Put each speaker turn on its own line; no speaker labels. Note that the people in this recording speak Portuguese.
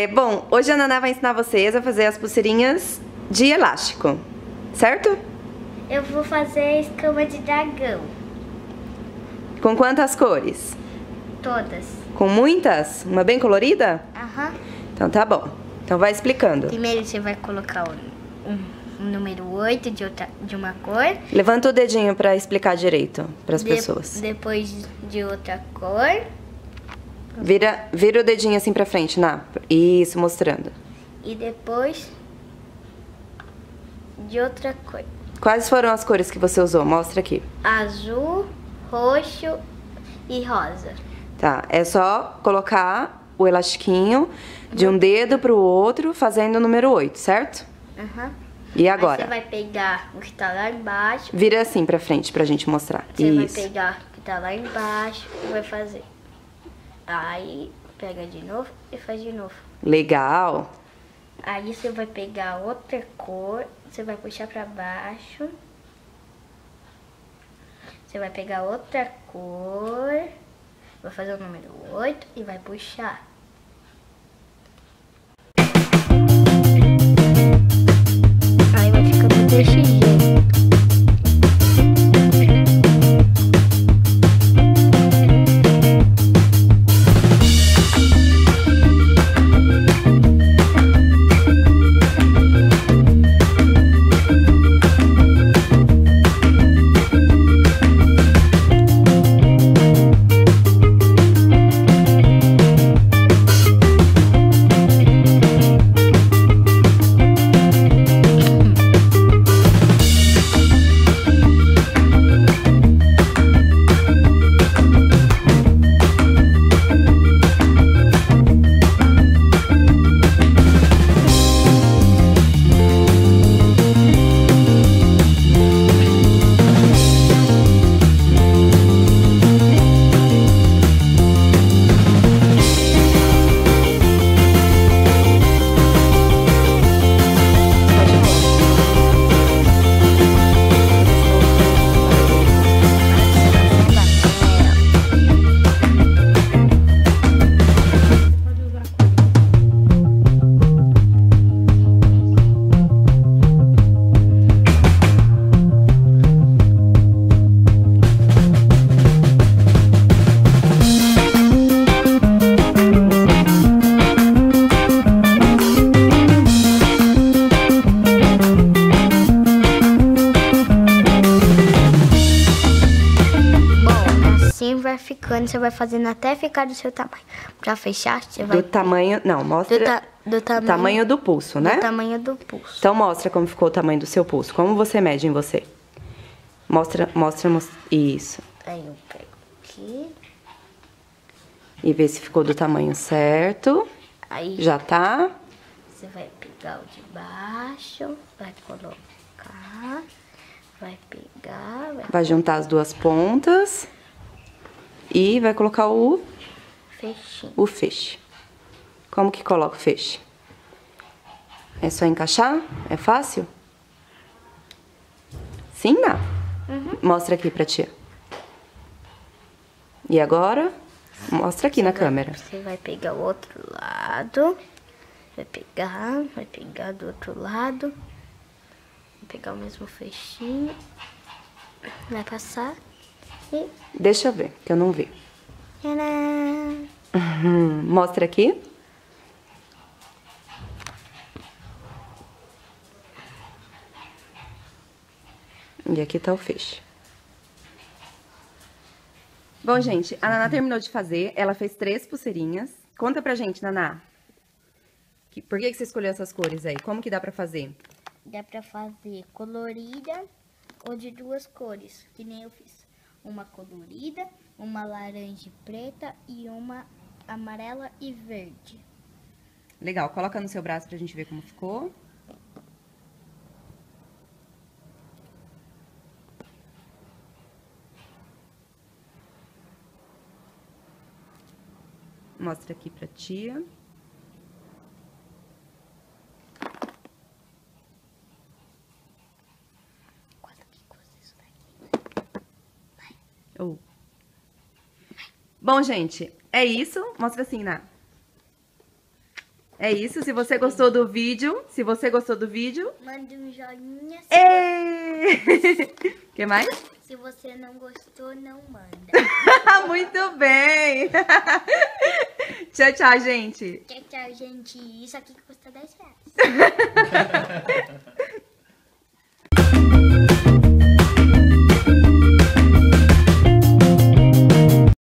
Bom, hoje a Naná vai ensinar vocês a fazer as pulseirinhas de elástico, certo?
Eu vou fazer escama de dragão.
Com quantas cores?
Todas.
Com muitas? Uma bem colorida?
Aham.
Então tá bom. Então vai explicando.
Primeiro você vai colocar um número 8 de uma cor.
Levanta o dedinho pra explicar direito pras pessoas.
Depois de outra cor.
Vira o dedinho assim pra frente, Ná. Isso, mostrando.
E depois de outra cor.
Quais foram as cores que você usou? Mostra aqui.
Azul, roxo e rosa.
Tá, é só colocar o elastiquinho de um dedo pro outro, fazendo o número 8, certo?
Aham.
E agora?
Aí você vai pegar o que tá lá embaixo.
Vira assim pra frente pra gente mostrar.
Você
Isso.
vai pegar o que tá lá embaixo e vai fazer. Aí pega de novo e faz de novo.
Legal.
Aí você vai pegar outra cor, você vai puxar pra baixo. Você vai pegar outra cor, vai fazer o número 8 e vai puxar. Aí vai ficando desse jeito. Vai ficando, você vai fazendo até ficar do seu tamanho. Pra fechar, você vai...
Do tamanho... Não, mostra...
Do
tamanho do pulso, né?
Do tamanho do pulso.
Então mostra como ficou o tamanho do seu pulso. Como você mede em você? Mostra... Isso.
Aí eu pego aqui.
E vê se ficou do tamanho certo.
Aí
já tá.
Você vai pegar o de baixo, vai colocar, vai pegar...
Vai juntar as duas pontas. E vai colocar o feixe. Como que coloca o feixe? É só encaixar? É fácil? Sim, não?
Uhum.
Mostra aqui pra tia. E agora? Mostra aqui na câmera.
Você vai pegar o outro lado. Vai pegar do outro lado. Vai pegar o mesmo feixinho. Vai passar. E...
Deixa eu ver, que eu não vi.
Tcharam!
Mostra aqui. E aqui tá o feixe. Bom, gente, a Naná terminou de fazer. Ela fez 3 pulseirinhas. Conta pra gente, Naná. Por que você escolheu essas cores aí? Como que dá pra fazer?
Dá pra fazer colorida ou de 2 cores, que nem eu fiz. Uma colorida, uma laranja e preta e uma amarela e verde.
Legal, coloca no seu braço pra gente ver como ficou. Mostra aqui pra tia. Oh. Bom, gente, é isso. Mostra assim, Ná. É isso. Se você gostou do vídeo,
mande um joinha.
O que mais?
Se você não gostou, não manda.
Muito bem. Tchau, tchau, gente.
Tchau, tchau, gente. Isso aqui custa R$10.